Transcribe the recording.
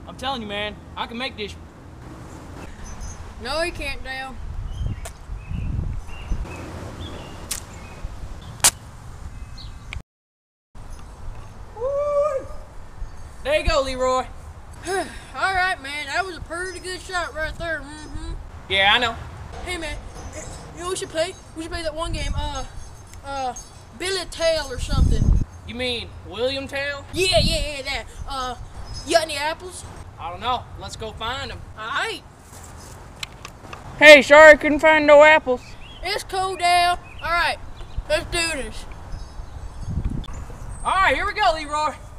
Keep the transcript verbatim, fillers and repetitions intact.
I'm telling you, man, I can make this. No, you can't, Dale. Woo! There you go, Leroy. All right, man. That was a pretty good shot right there. Mm-hmm. Yeah, I know. Hey, man. You know what we should play? We should play that one game. Uh, uh, Billy Tail or something. You mean William Tail? Yeah, yeah, yeah, that. Uh, you got any apples? I don't know. Let's go find them. All right. Hey, sorry, couldn't find no apples. It's cool, Dale. All right, let's do this. All right, here we go, Leroy.